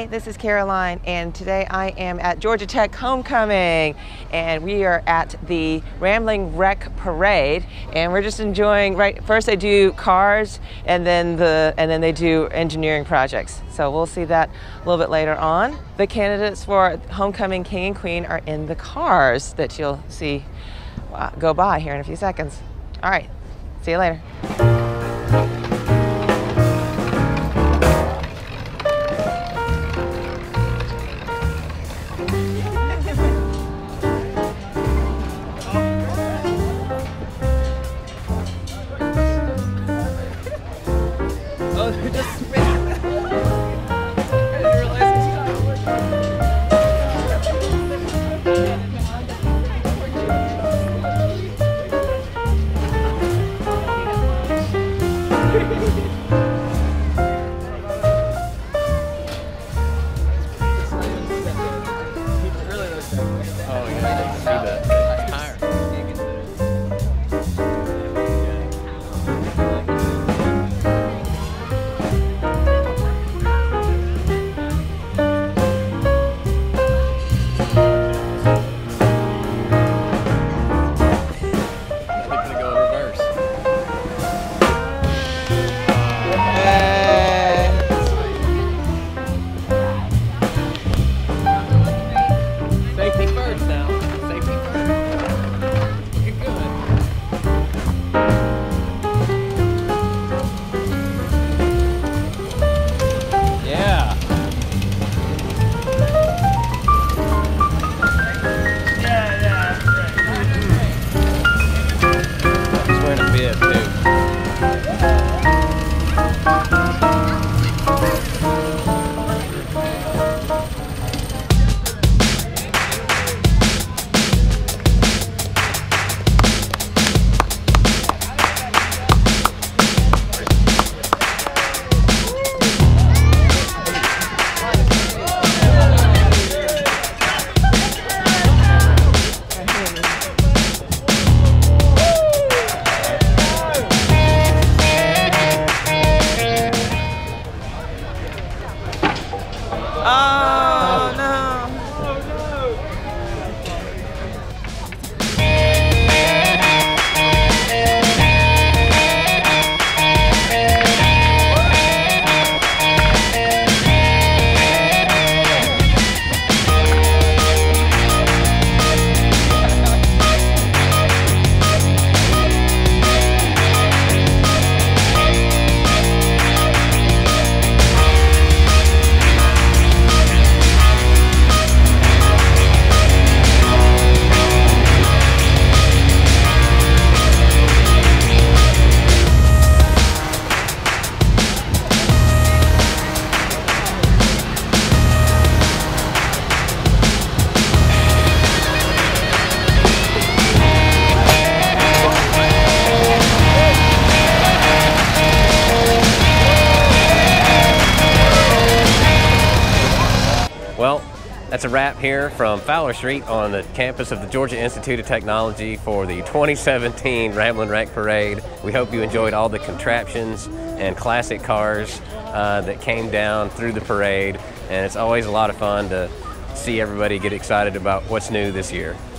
Hi, this is Caroline, and today I am at Georgia Tech Homecoming, and we are at the Ramblin Wreck Parade, and we're just enjoying. First they do cars, and then they do engineering projects. So we'll see that a little bit later on. The candidates for Homecoming King and Queen are in the cars that you'll see go by here in a few seconds. All right, see you later. Oh, they're just spinning. I didn't realize oh, yeah, I see that tire. Oh no! Well, that's a wrap here from Fowler Street on the campus of the Georgia Institute of Technology for the 2017 Ramblin Wreck Parade. We hope you enjoyed all the contraptions and classic cars that came down through the parade, and it's always a lot of fun to see everybody get excited about what's new this year.